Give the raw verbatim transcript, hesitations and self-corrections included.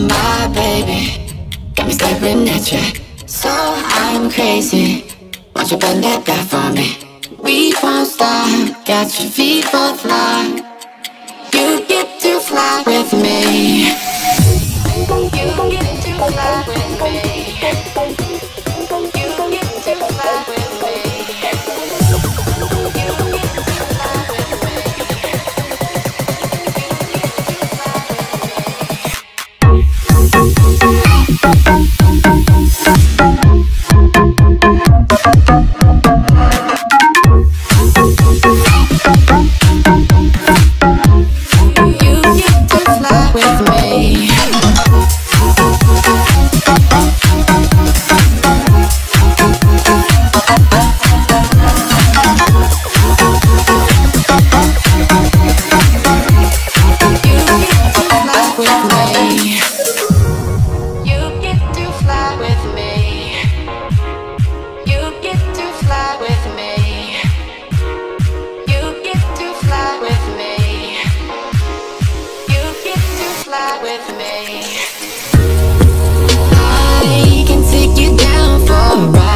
my baby, got me staring at you. So I'm crazy, won't you bend that back for me? We won't stop, got your feet both locked. You get to fly with me. You get to fly with me. You get to fly with me. With me, I can take you down for a ride.